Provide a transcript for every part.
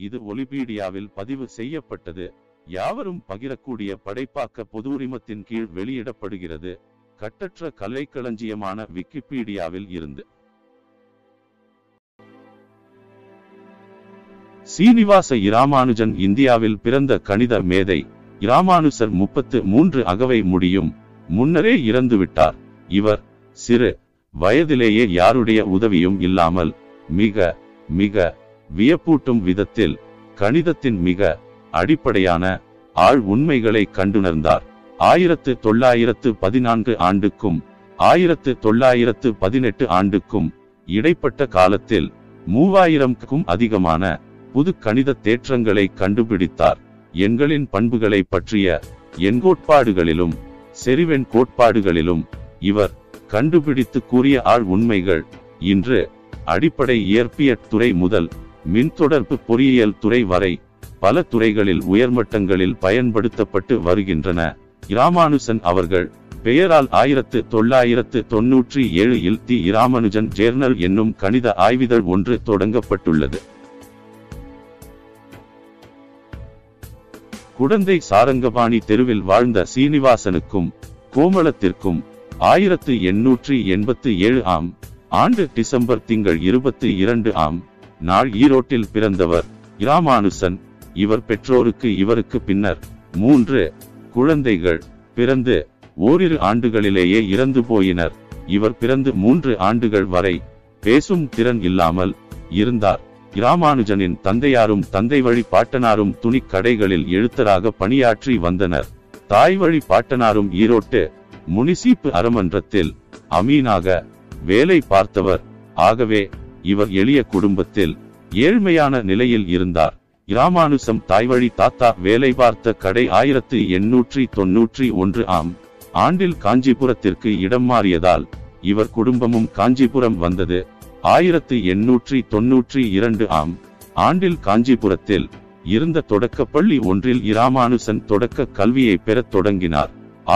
இது ஒலிபீடியாவில் பதிவு செய்யப்பட்டது. யாவரும் பகிரக்கூடிய படைப்பாக்க பொது உரிமத்தின் கீழ் வெளியிடப்படுகிறது. கட்டற்ற கலைக்களஞ்சியமான விக்கிபீடியாவில் இருந்து. சீனிவாச இராமானுஜன் இந்தியாவில் பிறந்த கணித மேதை. இராமானுசர் 33 அகவை முடியும் முன்னரே இறந்துவிட்டார். இவர் சிறு வயதிலேயே யாருடைய உதவியும் இல்லாமல் மிக மிக வியப்பூட்டும் விதத்தில் கணிதத்தின் மிக அடிப்படையான ஆழ் உண்மைகளை கண்டுணர்ந்தார். 1914 ஆண்டுக்கும் 1918 ஆண்டுக்கும் இடைப்பட்ட காலத்தில் 3000க்கும் அதிகமான புது கணித தேற்றங்களை கண்டுபிடித்தார். எண்களின் பண்புகளை பற்றிய எண்கோட்பாடுகளிலும் செறிவெண் கோட்பாடுகளிலும் இவர் கண்டுபிடித்து கூறிய ஆழ் உண்மைகள் இன்று அடிப்படை இயற்பியற் துறை முதல் மின்தொடர்பு பொறியியல் துறை வரை பல துறைகளில் உயர்மட்டங்களில் பயன்படுத்தப்பட்டு வருகின்றன. இராமானுசன் அவர்கள் பெயரால் 1997 தி இராமானுஜன் ஜேர்னல் என்னும் கணித ஆய்விதழ் ஒன்று தொடங்கப்பட்டுள்ளது. குடந்தை சாரங்கபாணி தெருவில் வாழ்ந்த சீனிவாசனுக்கும் கோமளத்திற்கும் 1887 ஆம் ஆண்டு டிசம்பர் திங்கள் 22 நாள் ஈரோட்டில் பிறந்தவர் இராமானுசன். இவர் பெற்றோருக்கு இவருக்கு பின்னர் 3 குழந்தைகள் பிறந்து ஓரிரு ஆண்டுகளிலேயே இறந்து போயினர். இவர் பிறந்து 3 ஆண்டுகள் வரை பேசும் திறன் இல்லாமல் இருந்தார். இராமானுஜனின் தந்தையாரும் தந்தை வழி பாட்டனாரும் துணி கடைகளில் எழுத்தராக பணியாற்றி வந்தனர். தாய் வழி பாட்டனாரும் ஈரோட்டு முனிசிப்பு அறமன்றத்தில் அமீனாக வேலை பார்த்தவர். ஆகவே இவர் எளிய குடும்பத்தில் ஏழ்மையான நிலையில் இருந்தார். இராமானுசம் தாய்வழி தாத்தா வேலை பார்த்த கடை 1891 ஆண்டில் காஞ்சிபுரத்திற்கு இடம் மாறியதால் இவர் குடும்பமும் காஞ்சிபுரம் வந்தது. 1892 ஆண்டில் காஞ்சிபுரத்தில் இருந்த தொடக்கப்பள்ளி ஒன்றில் இராமானுசன் தொடக்க கல்வியை பெறத் தொடங்கினார்.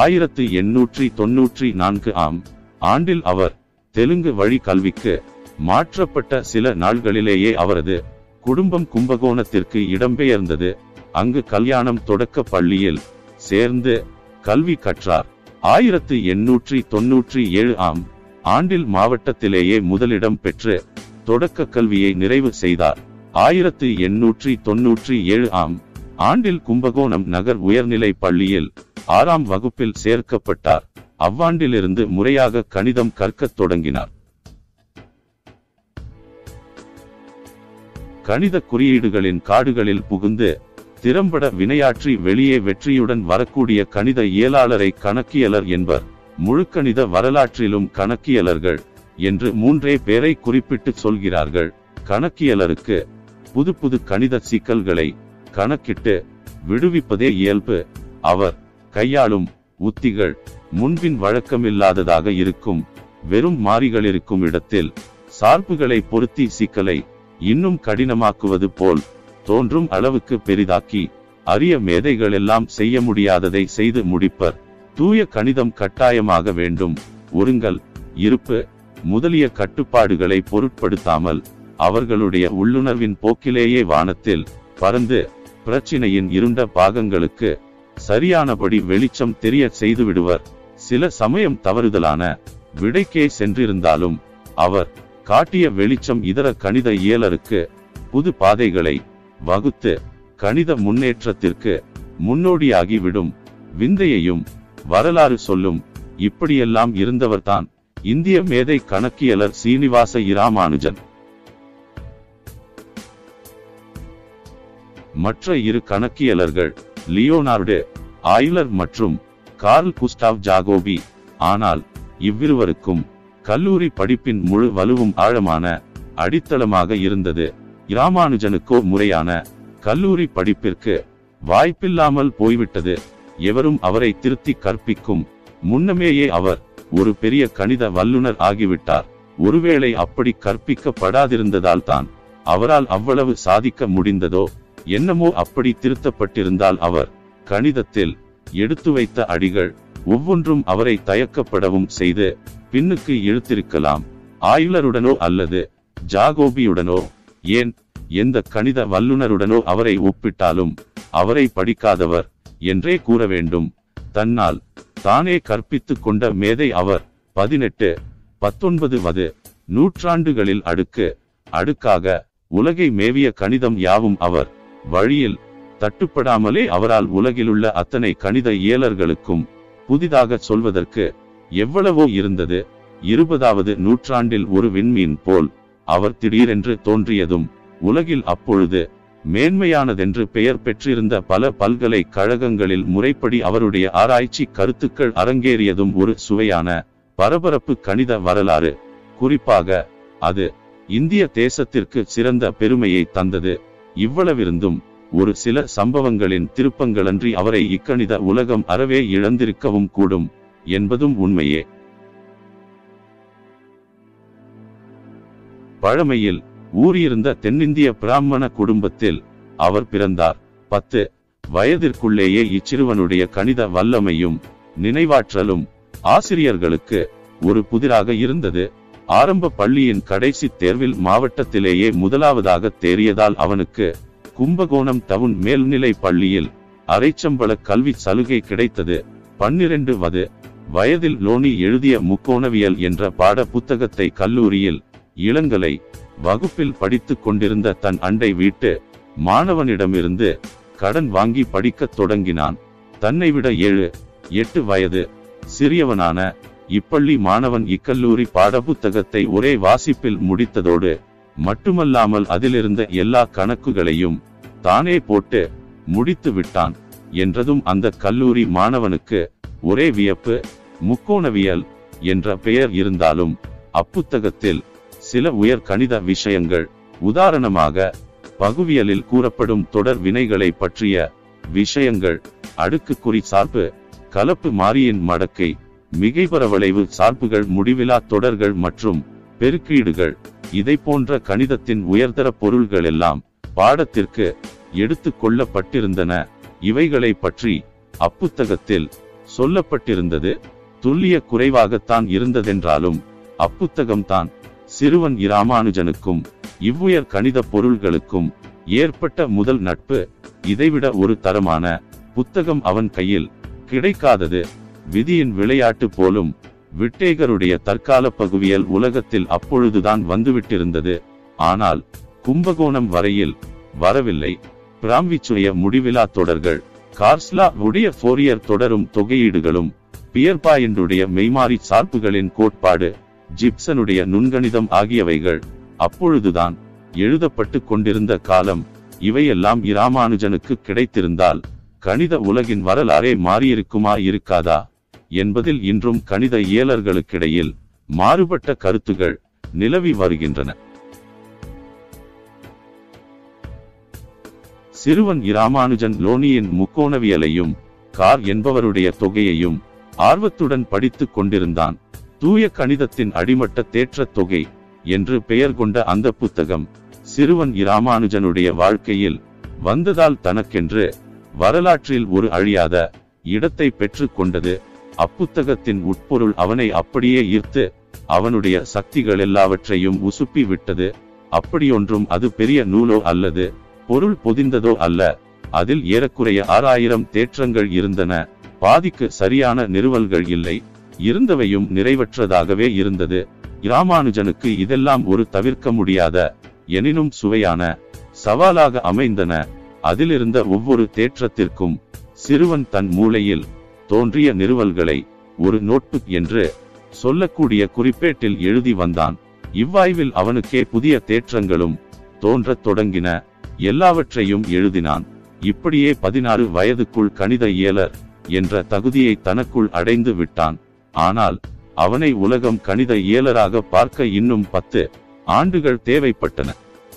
1894 ஆண்டில் அவர் தெலுங்கு வழி கல்விக்கு மாற்றப்பட்ட சில நாள்களிலேயே அவரது குடும்பம் கும்பகோணத்திற்கு இடம்பெயர்ந்தது. அங்கு கல்யாணம் தொடக்க பள்ளியில் சேர்ந்து கல்வி கற்றார். 1897 ஆண்டில் மாவட்டத்திலேயே முதலிடம் பெற்று தொடக்க கல்வியை நிறைவு செய்தார். 1897 ஆண்டில் கும்பகோணம் நகர் உயர்நிலை பள்ளியில் 6ஆம் வகுப்பில் சேர்க்கப்பட்டார். அவ்வாண்டிலிருந்து முறையாக கணிதம் கற்கத் தொடங்கினார். கணித குறியீடுகளின் காடுகளில் புகுந்து திறம்பட வினையாற்றி வெளியே வெற்றியுடன் வரக்கூடிய கணித இயலாளரை கணக்கியலர் என்பர். முழுக்கணித வரலாற்றிலும் கணக்கியலர்கள் என்று 3 பேரை குறிப்பிட்டு சொல்கிறார்கள். கணக்கியலருக்கு புது புது கணித சிக்கல்களை கணக்கிட்டு விடுவிப்பதே இயல்பு. அவர் கையாளும் உத்திகள் முன்பின் வழக்கமில்லாததாக இருக்கும். வெறும் மாறிகள் இருக்கும் இடத்தில் சார்புகளை பொருத்தி சிக்கலை இன்னும் கடினமாக்குவது போல் தோன்றும் அளவுக்கு பெரிதாக்கி அரிய மேதைகள் எல்லாம் செய்ய முடியாததை செய்து முடிப்பர். தூய கணிதம் கட்டாயமாக வேண்டும். ஒருங்கல் இருப்பு முதலிய கட்டுப்பாடுகளை பொருட்படுத்தாமல் அவர்களுடைய உள்ளுணர்வின் போக்கிலேயே வானத்தில் பறந்து பிரச்சினையின் இருண்ட பாகங்களுக்கு சரியானபடி வெளிச்சம் தெரிய செய்து விடுவர். சில சமயம் தவறுதலான விடைக்கே சென்றிருந்தாலும் அவர் காட்டிய வெளிச்சம் இதர கணித இயலருக்கு புது பாதைகளை வகுத்து கணித முன்னேற்றத்திற்கு முன்னோடியாகி விடும் விந்தையையும் வரலாறு சொல்லும். இப்படியெல்லாம் இருந்தவர்தான் இந்திய மேதை கணக்கியலர் சீனிவாச இராமானுஜன். மற்ற 2 கணக்கியலர்கள் லியோனார்டு ஆய்லர் மற்றும் கார்ல் குஸ்டாவ் ஜாகோபி. ஆனால் இவ்விருவருக்கும் கல்லூரி படிப்பின் முழு வலுவும் ஆழமான அடித்தளமாக இருந்தது. இராமானுஜனுக்கோ முறையான கல்லூரி படிப்பிற்கு வாய்ப்பில்லாமல் போய்விட்டது. எவரும் அவரை திருத்தி கற்பிக்கும் முன்னமேயே அவர் ஒரு பெரிய கணித வல்லுனர் ஆகிவிட்டார். ஒருவேளை அப்படி கற்பிக்கப்படாதிருந்ததால் தான் அவரால் அவ்வளவு சாதிக்க முடிந்ததோ என்னமோ. அப்படி திருத்தப்பட்டிருந்தால் அவர் கணிதத்தில் எடுத்து வைத்த அடிகள் ஒவ்வொன்றும் அவரை தயக்கப்படவும் செய்து பின்னுக்கு இழுத்திருக்கலாம். ஆய்லருடனோ அல்லது ஜாகோபியுடனோ, ஏன் எந்த கணித வல்லுனருடனோ அவரை ஒப்பிட்டாலும் அவரை படிக்காதவர் என்றே கூற வேண்டும். தன்னால் தானே கற்பித்து கொண்ட மேதை அவர். 18, 19வது நூற்றாண்டுகளில் அடுக்கு அடுக்காக உலகை மேவிய கணிதம் யாவும் அவர் வழியில் தட்டுப்படாமலே அவரால் உலகிலுள்ள அத்தனை கணித இயலர்களுக்கும் புதிதாக சொல்வதற்கு எவ்வளவோ இருந்தது. 20வது நூற்றாண்டில் ஒரு விண்மீன் போல் அவர் திடீரென்று தோன்றியதும் உலகில் அப்பொழுது மேன்மையானதென்று பெயர் பெற்றிருந்த பல பல்கலைக்கழகங்களில் முறைப்படி அவருடைய ஆராய்ச்சி கருத்துக்கள் அரங்கேறியதும் ஒரு சுவையான பரபரப்பு கணித வரலாறு. குறிப்பாக அது இந்திய தேசத்திற்கு சிறந்த பெருமையை தந்தது. இவ்வளவிருந்தும் ஒரு சில சம்பவங்களின் திருப்பங்களன்றி அவரை இக்கணித உலகம் அறவே இழந்திருக்கவும் கூடும் என்பதும் உண்மையே. பழமையில் ஊறியிருந்த தென்னிந்திய பிராமண குடும்பத்தில் அவர் பிறந்தார். 10 வயதிற்குள்ளேயே இச்சிறுவனுடைய கணித வல்லமையும் நினைவாற்றலும் ஆசிரியர்களுக்கு ஒரு புதிராக இருந்தது. ஆரம்ப பள்ளியின் கடைசி தேர்வில் மாவட்டத்திலேயே முதலாவதாக தேறியதால் அவனுக்கு கும்பகோணம் டவுன் மேல்நிலை பள்ளியில் அரைச்சம்பள கல்வி சலுகை கிடைத்தது. 12வது வயதில் லோனி எழுதிய முக்கோணவியல் என்ற பாட புத்தகத்தை கல்லூரியில் இளங்கலை வகுப்பில் படித்து கொண்டிருந்த தன் அண்டை வீட்டு மாணவனிடமிருந்து கடன் வாங்கி படிக்கத் தொடங்கினான். தன்னை விட 7, 8 வயது சிறியவனான இப்பள்ளி மாணவன் இக்கல்லூரி பாடப்புத்தகத்தை ஒரே வாசிப்பில் முடித்ததோடு மட்டுமல்லாமல் அதிலிருந்த எல்லா கணக்குகளையும் தானே போட்டு முடித்து விட்டான் என்றதும் அந்த கல்லூரி மாணவனுக்கு ஒரே வியப்பு. முக்கோணவியல் என்ற பெயர் இருந்தாலும் அப்புத்தகத்தில் சில உயர் கணித விஷயங்கள், உதாரணமாக பகுவியலில் கூறப்படும் தொடர் வினைகளை பற்றிய விஷயங்கள், அடுக்குக்குறி சார்பு, கலப்பு மாறியின் மடக்கை, மிகைபரவளைவு சார்புகள், முடிவிலா தொடர்கள் மற்றும் பெருக்கீடுகள், இதை போன்ற கணிதத்தின் உயர்தர பொருள்கள் எல்லாம் பாடத்திற்கு எடுத்து கொள்ளப்பட்டிருந்தன. இவைகளை பற்றி அப்புத்தகத்தில் சொல்லப்பட்டிருந்தது துல்லிய குறைவாகத்தான் இருந்ததென்றாலும் அப்புத்தகம்தான் சிறுவன் இராமானுஜனுக்கும் இவ்வுயர் கணித பொருள்களுக்கும் ஏற்பட்ட முதல் நட்பு. இதைவிட ஒரு தரமான புத்தகம் அவன் கையில் கிடைக்காதது. விதியின் விளையாட்டு போலும் விட்டேகருடைய தற்கால பகுவியல் உலகத்தில் அப்பொழுதுதான் வந்துவிட்டிருந்தது. ஆனால் கும்பகோணம் வரையில் வரவில்லை. பிராம்விச்சுடைய முடிவிலா தொடர்கள், கார்ஸ்லா உடைய ஃபோரியர் தொடரும் தொகையீடுகளும், பியர்பாயிண்டுடைய மெய்மாறி சார்புகளின் கோட்பாடு, ஜிப்சனுடைய நுண்கணிதம் ஆகியவைகள் அப்பொழுதுதான் எழுதப்பட்டு கொண்டிருந்த காலம். இவையெல்லாம் இராமானுஜனுக்கு கிடைத்திருந்தால் கணித உலகின் வரலாறே மாறியிருக்குமா இருக்காதா என்பதில் இன்றும் கணித இயலர்களுக்கிடையில் மாறுபட்ட கருத்துகள் நிலவி வருகின்றன. சிறுவன் இராமானுஜன் லோனியின் முக்கோணவியலையும் கார் என்பவருடைய தொகையையும் ஆர்வத்துடன் படித்து கொண்டிருந்தான். தூய கணிதத்தின் அடிமட்ட தேற்ற தொகை என்று பெயர் கொண்ட அந்த புத்தகம் சிறுவன் இராமானுஜனுடைய வாழ்க்கையில் வந்ததால் தனக்கென்று வரலாற்றில் ஒரு அழியாத இடத்தை பெற்று கொண்டது. அப்புத்தகத்தின் உட்பொருள் அவனை அப்படியே ஈர்த்து அவனுடைய சக்திகள் எல்லாவற்றையும் உசுப்பி விட்டது. அப்படியொன்றும் அது பெரிய நூலோ அல்லது பொருள் பொதிந்ததோ அல்ல. அதில் ஏறக்குறைய 6000 தேற்றங்கள் இருந்தன. பாதிக்கு சரியான நிறுவல்கள் இல்லை. இருந்தவையும் நிறைவற்றதாகவே இருந்தது. இராமானுஜனுக்கு இதெல்லாம் ஒரு தவிர்க்க முடியாத எனினும் சுவையான சவாலாக அமைந்தன. அதிலிருந்த ஒவ்வொரு தேற்றத்திற்கும் சிறுவன் தன் மூளையில் தோன்றிய நிறுவல்களை ஒரு நோட்புக் என்று சொல்லக்கூடிய குறிப்பேட்டில் எழுதி வந்தான். இவ்வாய்வில் அவனுக்கே புதிய தேற்றங்களும் தோன்றத் தொடங்கின. எல்லாவற்றையும் எழுதினான். இப்படியே 16 வயதுக்குள் கணித இயலர் என்ற தகுதியை தனக்குள் அடைந்து விட்டான். ஆனால் அவனை உலகம் கணித இயலராக பார்க்க இன்னும் 10 ஆண்டுகள் தேவைப்பட்டன.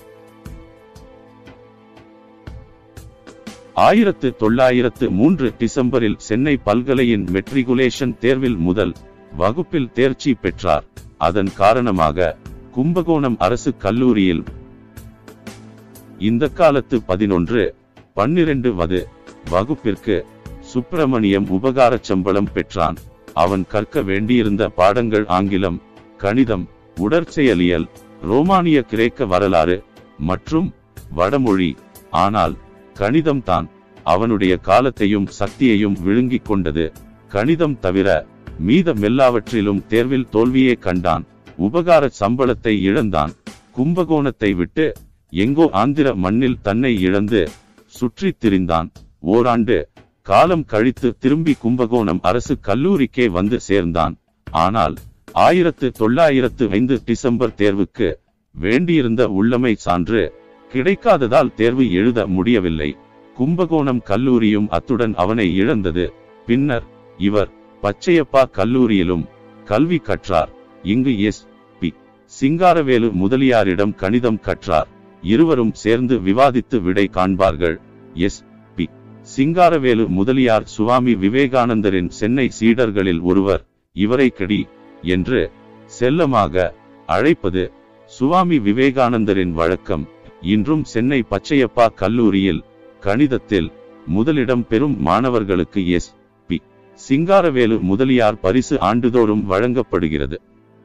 1903 டிசம்பரில் சென்னை பல்கலையின் மெட்ரிகுலேஷன் தேர்வில் முதல் வகுப்பில் தேர்ச்சி பெற்றார். அதன் காரணமாக கும்பகோணம் அரசு கல்லூரியில் இந்த காலத்து 11, 12வது வகுப்பிற்கு சுப்பிரமணியம் உபகார சம்பளம் பெற்றான். அவன் கற்க வேண்டியிருந்த பாடங்கள் ஆங்கிலம், கணிதம், உடற்செயலியல், ரோமானிய கிரேக்க வரலாறு மற்றும் வடமொழி. ஆனால் கணிதம் தான் அவனுடைய காலத்தையும் சக்தியையும் விழுங்கிக் கொண்டது. கணிதம் தவிர மீதமெல்லாவற்றிலும் தேர்வில் தோல்வியே கண்டான். உபகார சம்பளத்தை இழந்தான். கும்பகோணத்தை விட்டு எங்கோ ஆந்திர மண்ணில் தன்னை இழந்து சுற்றித் திரிந்தான். ஓராண்டு காலம் கழித்து திரும்பி கும்பகோணம் அரசு கல்லூரிக்கே வந்து சேர்ந்தான். ஆனால் 1905 டிசம்பர் தேர்வுக்கு வேண்டியிருந்த உள்ளமை சான்று கிடைக்காததால் தேர்வு எழுத முடியவில்லை. கும்பகோணம் கல்லூரியும் அத்துடன் அவனை இழந்தது. பின்னர் இவர் பச்சையப்பா கல்லூரியிலும் கல்வி கற்றார். இங்கு எஸ்.பி. சிங்காரவேலு முதலியாரிடம் கணிதம் கற்றார். இருவரும் சேர்ந்து விவாதித்து விடை காண்பார்கள். எஸ்.பி. சிங்காரவேலு முதலியார் சுவாமி விவேகானந்தரின் சென்னை சீடர்களில் ஒருவர். இவரை கடி என்று செல்லமாக அழைப்பது சுவாமி விவேகானந்தரின் வழக்கம். இன்றும் சென்னை பச்சையப்பா கல்லூரியில் கணிதத்தில் முதலிடம் பெறும் மாணவர்களுக்கு எஸ்.பி. சிங்காரவேலு முதலியார் பரிசு ஆண்டுதோறும் வழங்கப்படுகிறது.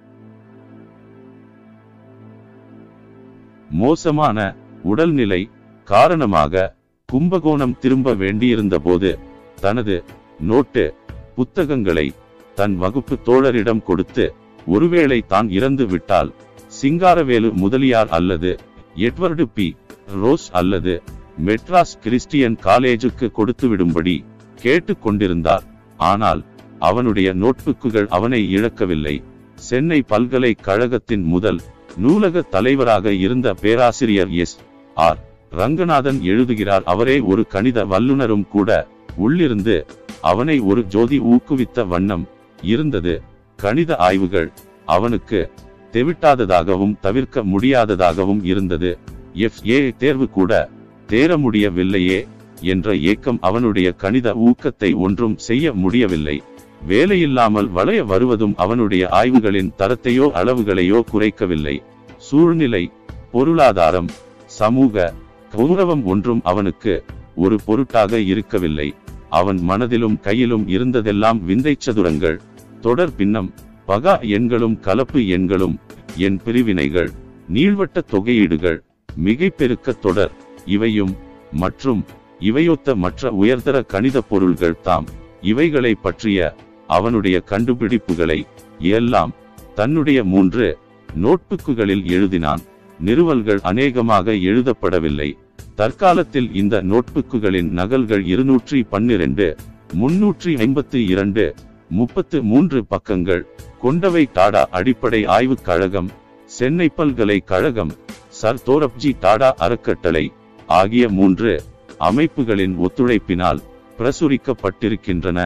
மோசமான உடல்நிலை காரணமாக கும்பகோணம் திரும்ப வேண்டியிருந்த போது தனது நோட்டு புத்தகங்களை தன் வகுப்பு தோழரிடம் கொடுத்து, ஒருவேளை தான் இறந்து விட்டால் சிங்காரவேலு முதலியார் அல்லது எட்வர்டு பி. ரோஸ் அல்லது மெட்ராஸ் கிறிஸ்டியன் காலேஜுக்கு கொடுத்துவிடும்படி கேட்டு கொண்டிருந்தார். ஆனால் அவனுடைய நோட்புக்குகள் அவனை இழக்கவில்லை. சென்னை பல்கலைக்கழகத்தின் முதல் நூலக தலைவராக இருந்த பேராசிரியர் எஸ்.ஆர். ரங்கநாதன் எழுதுகிறார், அவரே ஒரு கணித வல்லுனரும் கூட உள்ளிருந்து அவனை ஒரு ஜோதி ஊக்குவித்த வண்ணம் இருந்தது. கணித ஆய்வுகள் அவனுக்கு தெவிட்டாததாகவும் தவிர்க்க முடியாததாகவும் இருந்தது. FA தேர்வு கூட தேர முடியவில்லையே என்ற ஏக்கம் அவனுடைய கணித ஊக்கத்தை ஒன்றும் செய்ய முடியவில்லை. வேலையில்லாமல் வளைய வருவதும் அவனுடைய ஆய்வுகளின் தரத்தையோ அளவுகளையோ குறைக்கவில்லை. சூழ்நிலை, பொருளாதாரம், சமூக கௌரவம் ஒன்றும் அவனுக்கு ஒரு பொருட்டாக இருக்கவில்லை. அவன் மனதிலும் கையிலும் இருந்ததெல்லாம் விந்தை சதுரங்கள், தொடர் பின்னம், பகா எண்களும் கலப்பு எண்களும், எண் பிரிவினைகள், நீள்வட்ட தொகையீடுகள், மிகைப்பெருக்க தொடர், இவையும் மற்றும் இவையொத்த மற்ற உயர்தர கணித பொருள்கள் தாம். இவைகளை பற்றிய அவனுடைய கண்டுபிடிப்புகளை எல்லாம் தன்னுடைய 3 நோட்புக்குகளில் எழுதினான். நிறுவல்கள் அநேகமாக எழுதப்படவில்லை. தற்காலத்தில் இந்த நோட்புக்குகளின் நகல்கள் 212, 352, 33 பக்கங்கள் கொண்டவை. டாடா அடிப்படை ஆய்வுக் கழகம், சென்னை பல்கலைக்கழகம், சர் தோரப்ஜி டாடா அறக்கட்டளை ஆகிய 3 அமைப்புகளின் ஒத்துழைப்பினால் பிரசுரிக்கப்பட்டிருக்கின்றன.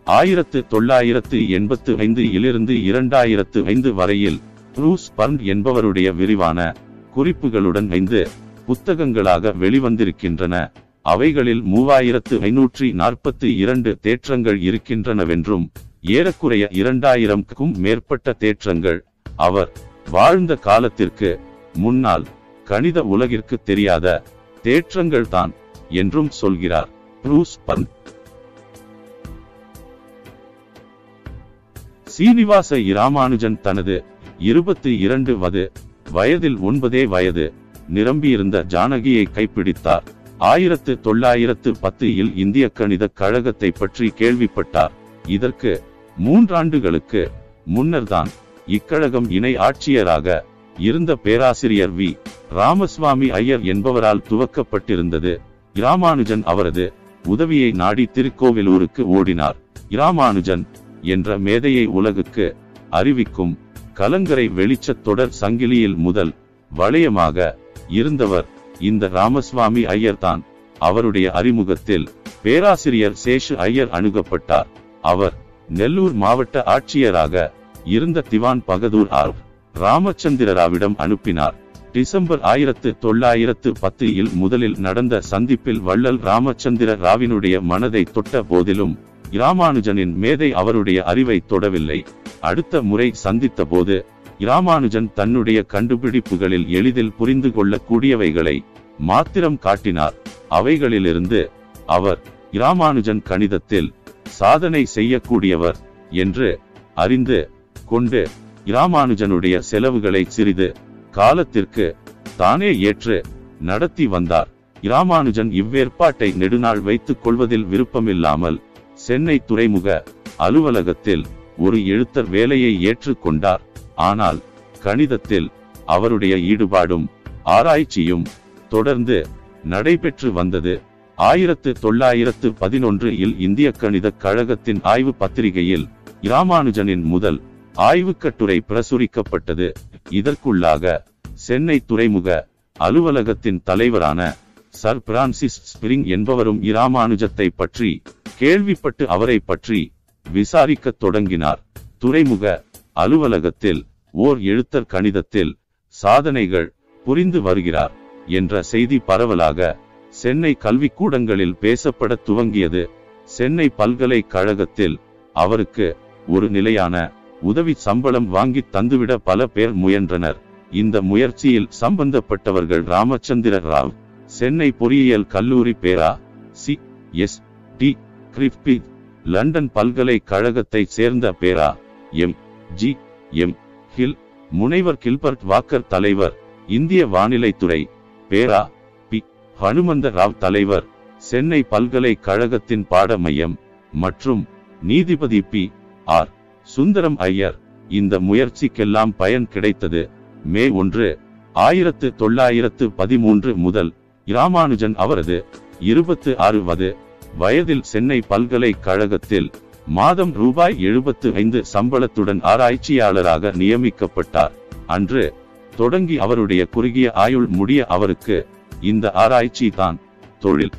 1985 இலிருந்து 2005 வரையில் ப்ரூஸ் பர்ன் என்பவருடைய விரிவான குறிப்புகளுடன் 5 புத்தகங்களாக வெளிவந்திருக்கின்றன. அவைகளில் 3542 தேற்றங்கள் இருக்கின்றனவென்றும் ஏறக்குறைய 2000க்கும் மேற்பட்ட தேற்றங்கள் அவர் வாழ்ந்த காலத்திற்கு முன்னால் கணித உலகிற்கு தெரியாத தேற்றங்கள் தான் என்றும் சொல்கிறார் ப்ரூஸ் பர்ன். சீனிவாச இராமானுஜன் தனது 22வது வயதில் 9 வயது நிரம்பியிருந்த ஜானகியை கைப்பிடித்தார். 1910 இந்திய கணித கழகத்தை பற்றி கேள்விப்பட்டார். இதற்கு 3 ஆண்டுகளுக்கு முன்னர்தான் இக்கழகம் இணை ஆட்சியராக இருந்த பேராசிரியர் வி. ராமசுவாமி ஐயர் என்பவரால் துவக்கப்பட்டிருந்தது. இராமானுஜன் அவரது உதவியை நாடி திருக்கோவிலூருக்கு ஓடினார். இராமானுஜன் என்ற மேதையை உலகுக்கு அறிவிக்கும் கலங்கரை வெளிச்சத் தொடர் சங்கிலியில் முதல் வளையமாக இருந்தவர் இந்த ராமசுவாமி ஐயர் தான். அவருடைய அறிமுகத்தில் பேராசிரியர் சேஷு ஐயர் அணுகப்பட்டார். அவர் நெல்லூர் மாவட்ட ஆட்சியராக இருந்த திவான் பகதூர் ஆர். ராமச்சந்திரராவிடம் அனுப்பினார். டிசம்பர் 1910 முதலில் நடந்த சந்திப்பில் வள்ளல் ராமச்சந்திர ராவினுடைய மனதை தொட்ட போதிலும் இராமானுஜனின் மேதை அவருடைய அறிவை தொடவில்லை. அடுத்த முறை சந்தித்த போது இராமானுஜன் தன்னுடைய கண்டுபிடிப்புகளில் எளிதில் புரிந்து கொள்ளக்கூடியவைகளை மாத்திரம் காட்டினார். அவைகளிலிருந்து அவர் இராமானுஜன் கணிதத்தில் சாதனை செய்யக்கூடியவர் என்று அறிந்து கொண்டு இராமானுஜனுடைய செலவுகளை சிறிது காலத்திற்கு தானே ஏற்று நடத்தி வந்தார். இராமானுஜன் இவ்வேற்பாட்டை நெடுநாள் வைத்துக் கொள்வதில் விருப்பமில்லாமல் சென்னை துறைமுக அலுவலகத்தில் ஒரு எழுத்தர் வேலையை ஏற்றுக்கொண்டார். ஆனால் கணிதத்தில் அவருடைய ஈடுபாடும் ஆராய்ச்சியும் தொடர்ந்து நடைபெற்று வந்தது. 1911 இந்திய கணித கழகத்தின் ஆய்வு பத்திரிகையில் இராமானுஜனின் முதல் ஆய்வுக்கட்டுரை பிரசுரிக்கப்பட்டது. இதற்குள்ளாக சென்னை துறைமுக அலுவலகத்தின் தலைவரான சர் பிரான்சிஸ் ஸ்பிரிங் என்பவரும் இராமானுஜத்தை பற்றி கேள்விப்பட்டு அவரை பற்றி விசாரிக்கத் தொடங்கினார். துறைமுக அலுவலகத்தில் ஓர் எழுத்தர் கணிதத்தில் சாதனைகள் புரிந்து வருகிறார் என்ற செய்தி பரவலாக சென்னை கல்விக்கூடங்களில் பேசப்பட துவங்கியது. சென்னை பல்கலைக்கழகத்தில் அவருக்கு ஒரு நிலையான உதவி சம்பளம் வாங்கி தந்துவிட பல பேர் முயன்றனர். இந்த முயற்சியில் சம்பந்தப்பட்டவர்கள் ராமச்சந்திர ராவ், சென்னை பொறியியல் கல்லூரி பேரா C.S.T. கிரிஃபித், லண்டன் பல்கலைக்கழகத்தை சேர்ந்த பேரா M.G.M. ஹில், முனைவர் கில்பர்ட் வாக்கர் தலைவர், இந்திய வானிலைத்துறை பேரா P. ஹனுமந்த ராவ் தலைவர், சென்னை பல்கலைக்கழகத்தின் பாட மையம் மற்றும் நீதிபதி P.R. சுந்தரம் ஐயர். இந்த முயற்சிக்கெல்லாம் பயன் கிடைத்தது. மே 1, 1913 முதல் இராமானுஜன் அவரது 26வது வயதில் சென்னை பல்கலைக்கழகத்தில் மாதம் ரூபாய் 75 சம்பளத்துடன் ஆராய்ச்சியாளராக நியமிக்கப்பட்டார். அன்று தொடங்கி அவருடைய குறுகிய ஆயுள் முடிய அவருக்கு இந்த ஆராய்ச்சி தான் தொழில்.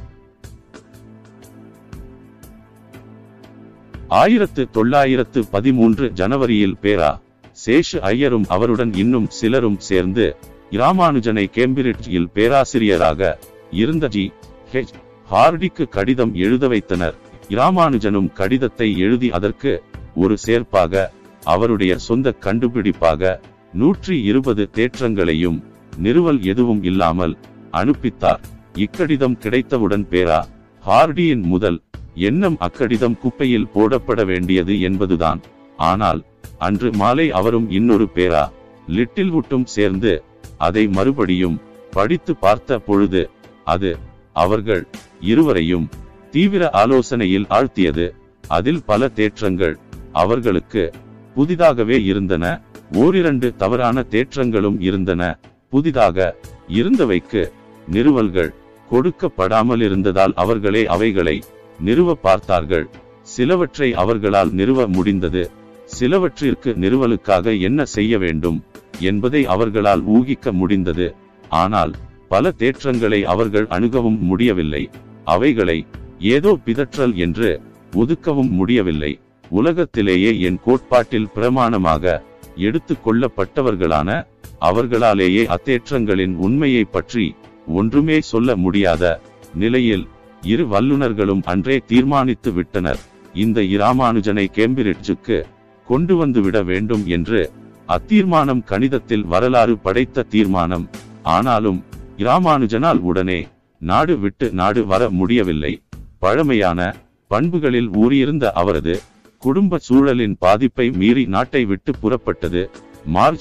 1913 ஜனவரியில் பேரா சேஷு ஐயரும் அவருடன் இன்னும் சிலரும் சேர்ந்து இராமானுஜனை கேம்பிரிட்ஜில் பேராசிரியராக இருந்த G.H. ஹார்டிக்கு கடிதம் எழுத வைத்தனர். இராமானுஜனும் கடிதத்தை எழுதி அதற்கு ஒரு சேர்ப்பாக அவருடைய சொந்த கண்டுபிடிப்பாக 120 தேற்றங்களையும் நிறுவல் எதுவும் இல்லாமல் அனுப்பித்தார். இக்கடிதம் கிடைத்தவுடன் பேரா ஹார்டியின் முதல் எண்ணம் அக்கடிதம் குப்பையில் போடப்பட வேண்டியது என்பதுதான். ஆனால் அன்று மாலை அவரும் இன்னொரு பேரா லிட்டில்வுட்டும் சேர்ந்து அதை மறுபடியும் படித்து பார்த்த பொழுது அது அவர்கள் இருவரையும் தீவிர ஆலோசனையில் ஆழ்த்தியது. அதில் பல தேற்றங்கள் அவர்களுக்கு புதிதாகவே இருந்தன. ஓரிரண்டு தவறான தேற்றங்களும் இருந்தன. புதிதாக இருந்தவைக்கு நிறுவல்கள் கொடுக்கப்படாமல் இருந்ததால் அவர்களே அவைகளை நிறுவ பார்த்தார்கள். சிலவற்றை அவர்களால் நிறுவ முடிந்தது. சிலவற்றிற்கு நிறுவலுக்காக என்ன செய்ய வேண்டும் என்பதை அவர்களால் ஊகிக்க முடிந்தது. ஆனால் பல தேற்றங்களை அவர்கள் அணுகவும் முடியவில்லை. அவைகளை ஏதோ பிதற்றல் என்று ஒதுக்கவும் முடியவில்லை. உலகத்திலேயே என் கோட்பாட்டில் பிரமாணமாக எடுத்து கொள்ளப்பட்டவர்களான அவர்களாலேயே அத்தேற்றங்களின் உண்மையை பற்றி ஒன்றுமே சொல்ல முடியாத நிலையில் இரு வல்லுநர்களும் அன்றே தீர்மானித்து விட்டனர். இந்த இராமானுஜனை கேம்பிரிட்ஜுக்கு கொண்டு வந்துவிட வேண்டும் என்று. அத்தீர்மானம் கணிதத்தில் வரலாறு படைத்த தீர்மானம். ஆனாலும் இராமானுஜனால் உடனே நாடு விட்டு நாடு வர முடியவில்லை. பழமையான பண்புகளில் ஊறியிருந்த அவரது குடும்ப சூழலின் பாதிப்பை மீறி நாட்டை விட்டு புறப்பட்டது மார்ச்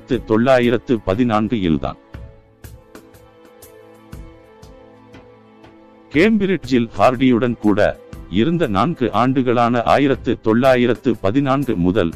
1914 தான். கேம்பிரிட்ஜில் ஹார்டியுடன் கூட இருந்த 4 ஆண்டுகளான 1914 முதல்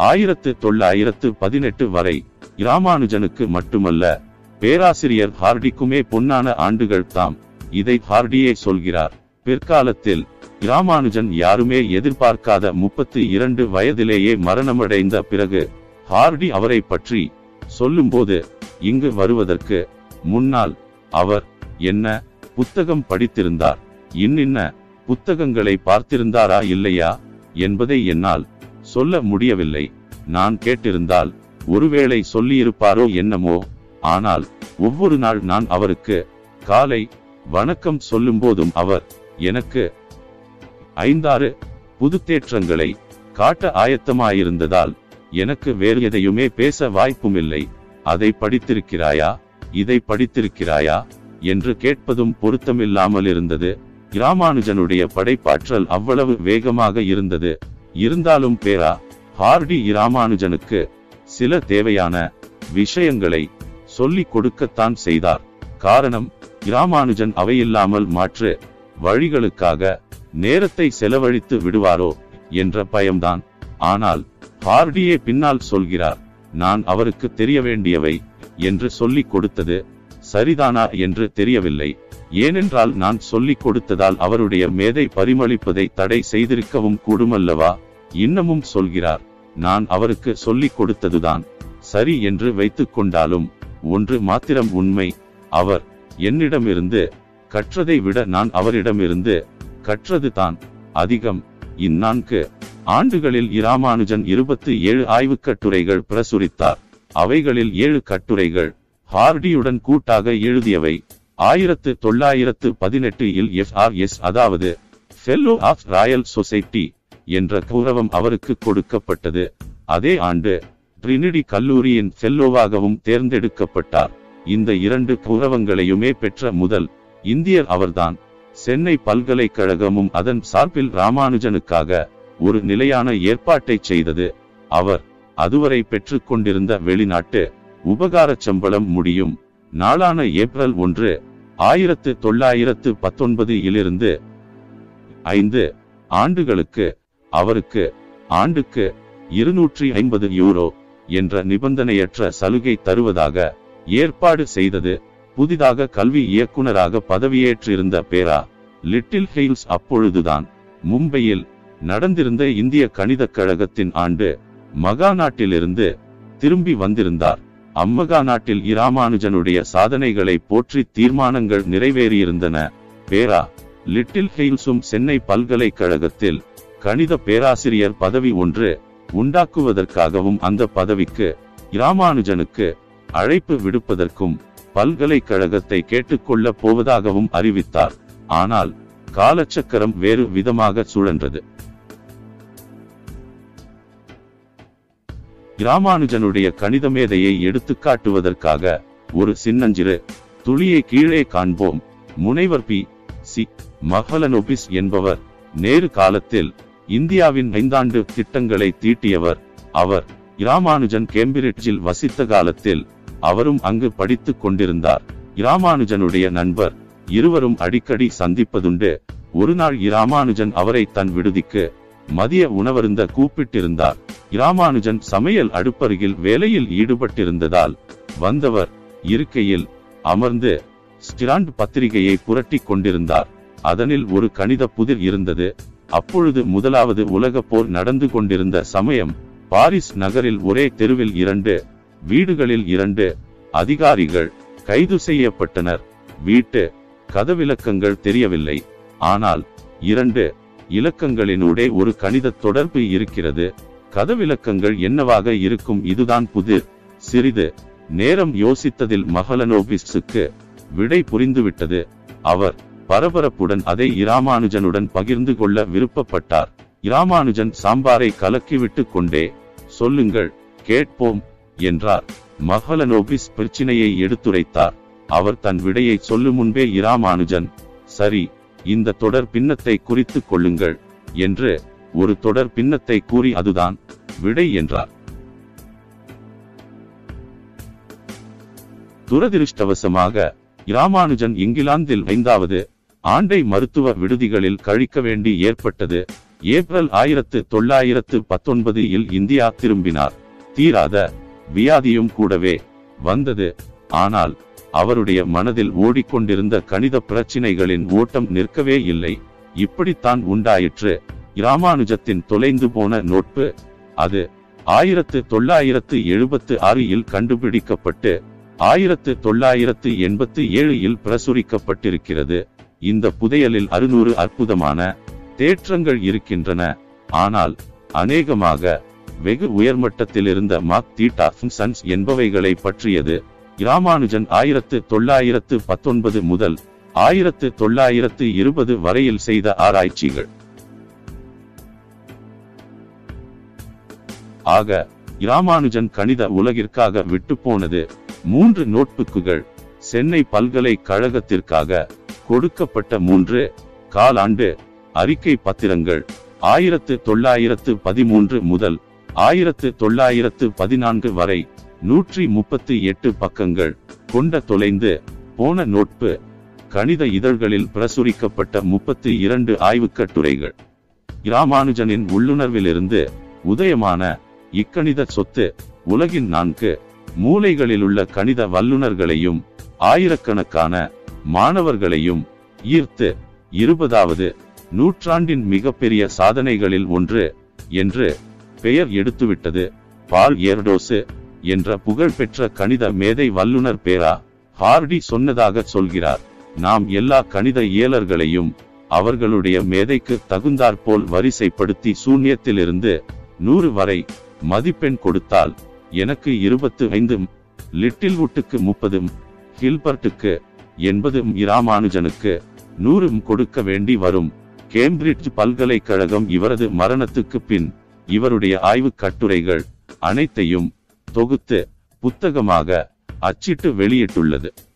1918 வரை இராமானுஜனுக்கு மட்டுமல்ல பேராசிரியர் ஹார்டிக்குமே பொன்னான ஆண்டுகள் தாம். இதை ஹார்டியே சொல்கிறார். பிற்காலத்தில் இராமானுஜன் யாருமே எதிர்பார்க்காத 32 வயதிலேயே மரணமடைந்த பிறகு ஹார்டி அவரை பற்றி சொல்லும்போது, இங்கு வருவதற்கு முன்னால் அவர் என்ன புத்தகம் படித்திருந்தார், இன்னின்ன புத்தகங்களை பார்த்திருந்தாரா இல்லையா என்பதை என்னால் சொல்ல முடியவில்லை. நான் கேட்டிருந்தால் ஒருவேளை சொல்லியிருப்பாரோ என்னமோ. ஆனால் ஒவ்வொரு நாள் நான் அவருக்கு காலை வணக்கம் சொல்லும் போதும் அவர் எனக்கு 5-6 புது தேற்றங்களை காட்ட ஆயத்தமாயிருந்ததால் எனக்கு வேறு எதையுமே பேச வாய்ப்புமில்லை. அதை படித்திருக்கிறாயா, இதை படித்திருக்கிறாயா என்று கேட்பதும் பொருத்தமில்லாமல் இருந்தது. இராமானுஜனுடைய படைப்பாற்றல் அவ்வளவு வேகமாக இருந்தது. இருந்தாலும் பேரா ஹார்டி இராமானுஜனுக்கு சில தேவையான விஷயங்களை சொல்லிக் கொடுக்கத்தான் செய்தார். காரணம், இராமானுஜன் அவையில்லாமல் மாற்று வழிகளுக்காக நேரத்தை செலவழித்து விடுவாரோ என்ற பயம்தான். ஆனால் ஹார்டியே பின்னால் சொல்கிறார், நான் அவருக்கு தெரிய வேண்டியவை என்று சொல்லிக் கொடுத்தது சரிதானா என்று தெரியவில்லை. ஏனென்றால் நான் சொல்லிக் கொடுத்ததால் அவருடைய மேதை பரிமளிப்பதை தடை செய்திருக்கவும் கூடுமல்லவா? இன்னமும் சொல்கிறார், நான் அவருக்கு சொல்லிக் கொடுத்ததுதான் சரி என்று வைத்துக் கொண்டாலும் ஒன்று மாத்திரம் உண்மை, அவர் என்னிடமிருந்து கற்றதை விட நான் அவரிடமிருந்து கற்றது தான் அதிகம். இந்நான்கு ஆண்டுகளில் இராமானுஜன் 27 ஆய்வுக் கட்டுரைகள் பிரசுரித்தார். அவைகளில் 7 கட்டுரைகள் ஹார்டியுடன் கூட்டாக எழுதியவை. 1918 FRS, அதாவது ஃபெல்லோ ஆஃப் ராயல் சொசைட்டி என்ற கௌரவம் அவருக்கு கொடுக்கப்பட்டது. அதே ஆண்டு ட்ரினிடி கல்லூரியின் ஃபெல்லோவாகவும் தேர்ந்தெடுக்கப்பட்டார். இந்த 2 கௌரவங்களையுமே பெற்ற முதல் இந்தியர் அவர்தான். சென்னை பல்கலைக்கழகமும் அதன் சார்பில் இராமானுஜனுக்காக ஒரு நிலையான ஏற்பாட்டை செய்தது. அவர் அதுவரை பெற்று கொண்டிருந்த வெளிநாட்டு உபகாரச் சம்பளம் முடியும் நாளான ஏப்ரல் 1, 1919 இலிருந்து 5 ஆண்டுகளுக்கு அவருக்கு ஆண்டுக்கு 250 யூரோ என்ற நிபந்தனையற்ற சலுகை தருவதாக ஏற்பாடு செய்தது. புதிதாக கல்வி இயக்குனராக பதவியேற்றிருந்த பேரா லிட்டில் ஹெயில்ஸ் அப்பொழுதுதான் மும்பையில் நடந்திருந்த இந்திய கணிதக் கழகத்தின் ஆண்டு மகாநாட்டிலிருந்து திரும்பி வந்திருந்தார். அம்மகாநாட்டில் இராமானுஜனுடைய சாதனைகளை போற்றி தீர்மானங்கள் நிறைவேறியிருந்தன. பேரா லிட்டில் ஹெயில்ஸும் சென்னை பல்கலைக்கழகத்தில் கணித பேராசிரியர் பதவி ஒன்று உண்டாக்குவதற்காகவும் அந்த பதவிக்கு இராமானுஜனுக்கு அழைப்பு விடுப்பதற்கும் பல்கலைக்கழகத்தை கேட்டுக்கொள்ளப் போவதாகவும் அறிவித்தார். ஆனால் காலச்சக்கரம் வேறு விதமாக சுழன்றது. இராமானுஜனுடைய கணித மேதையை எடுத்துக்காட்டுவதற்காக ஒரு சின்னஞ்சிறு துளியை கீழே காண்போம். முனைவர் P.C. மஹலனோபிஸ் என்பவர் நேரு காலத்தில் இந்தியாவின் 5 ஆண்டு திட்டங்களை தீட்டியவர். அவர் இராமானுஜன் கேம்பிரிட்ஜில் வசித்த காலத்தில் அவரும் அங்கு படித்துக் கொண்டிருந்தார். இராமானுஜனுடைய நண்பர், இருவரும் அடிக்கடி சந்திப்பதுண்டு. ஒரு நாள் இராமானுஜன் அவரை தன் விடுதிக்கு மதிய உணவருந்த கூப்பிட்டிருந்தார். இராமானுஜன் சமையல் அடுப்பருகில் வேலையில் ஈடுபட்டிருந்ததால் வந்தவர் இருக்கையில் அமர்ந்து ஸ்டிராண்ட் பத்திரிகையை புரட்டி கொண்டிருந்தார். அதனில் ஒரு கணித புதிர் இருந்தது. அப்பொழுது முதலாவது உலகப் போர் நடந்து கொண்டிருந்த சமயம். பாரிஸ் நகரில் ஒரே தெருவில் 2 வீடுகளில் 2 அதிகாரிகள் கைது செய்யப்பட்டனர். வீட்டு கதவிலக்கங்கள் தெரியவில்லை. ஆனால் 2 இலக்கங்களினூடே ஒரு கணித தொடர்பு இருக்கிறது. கதவிலக்கங்கள் என்னவாக இருக்கும்? இதுதான் புதிர். சிறிது நேரம் யோசித்ததில் மஹலனோபிஸுக்கு விடை புரிந்துவிட்டது. அவர் பரபரப்புடன் அதை இராமானுஜனுடன் பகிர்ந்து கொள்ள விருப்பப்பட்டார். இராமானுஜன் சாம்பாரை கலக்கிவிட்டு கொண்டே, சொல்லுங்கள் கேட்போம் என்றார். மஹலனோபிஸ் பிரச்சினையை எடுத்துரைத்தார். அவர் தன் விடையை சொல்லும் முன்பே இராமானுஜன், சரி, இந்த தொடர் பின்னத்தை குறித்து கொள்ளுங்கள் என்று ஒரு தொடர் பின்னத்தை கூறி அதுதான் விடை என்றார். துரதிருஷ்டவசமாக இராமானுஜன் இங்கிலாந்தில் 5வது ஆண்டை மருத்துவ விடுதிகளில் கழிக்க வேண்டி ஏற்பட்டது. ஏப்ரல் 1919 இந்தியா திரும்பினார். தீராத வியாதியும் கூடவே வந்தது. ஆனால் அவருடைய மனதில் ஓடிக்கொண்டிருந்த கணித பிரச்சினைகளின் ஓட்டம் நிற்கவே இல்லை. இப்படித்தான் உண்டாயிற்று இராமானுஜத்தின் தொலைந்து போன நோட்பு. அது 1976 கண்டுபிடிக்கப்பட்டு 1987 பிரசுரிக்கப்பட்டிருக்கிறது. இந்த புதையலில் 600 அற்புதமான தேற்றங்கள் இருக்கின்றன. ஆனால் அநேகமாக வெகு உயர்மட்டத்தில் இருந்த மாக் தீட்டா ஃபங்க்ஷன்ஸ் என்பவைகளை பற்றியது. இராமானுஜன் 1919 முதல் 1920 வரையில் செய்த ஆராய்ச்சிகள். ஆக இராமானுஜன் கணித உலகிற்காக விட்டு போனது 3 நோட்புக்குகள். சென்னை பல்கலைக்கழகத்திற்காக கொடுக்கப்பட்ட 3 காலாண்டு அறிக்கை பத்திரங்கள் 1913 முதல் 1914 வரை 138 பக்கங்கள் கொண்ட தொலைந்து போன நோட்பு கணித இதழ்களில் பிரசுரிக்கப்பட்ட 32 ஆய்வுக் கட்டுரைகள். இராமானுஜனின் உள்ளுணர்விலிருந்து உதயமான இக்கணித சொத்து உலகின் 4 மூலைகளிலுள்ள கணித வல்லுநர்களையும் ஆயிரக்கணக்கான மாணவர்களையும் ஈர்த்து 20வது நூற்றாண்டின் மிகப்பெரிய சாதனைகளில் ஒன்று என்று பெயர் எடுத்துவிட்டது. பால் எர்டோசு என்ற புகழ்பெற்ற கணித மேதை வல்லுனர் பேரா ஹார்டி சொன்னதாக சொல்கிறார். நாம் எல்லா கணித இயலர்களையும் அவர்களுடைய மேதைக்கு தகுந்தாற்போல் வரிசைப்படுத்தி சூன்யத்திலிருந்து 100 வரை மதிப்பெண் கொடுத்தால் எனக்கு 25, லிட்டில்வுட்டுக்கு 30, ஹில்பர்ட்டுக்கு 80, இராமானுஜனுக்கு 100 கொடுக்க வேண்டி வரும். கேம்பிரிட்ஜ் பல்கலைக்கழகம் இவரது மரணத்துக்கு பின் இவருடைய ஆய்வுக் கட்டுரைகள் அனைத்தையும் தொகுத்து புத்தகமாக அச்சிட்டு வெளியிட்டுள்ளது.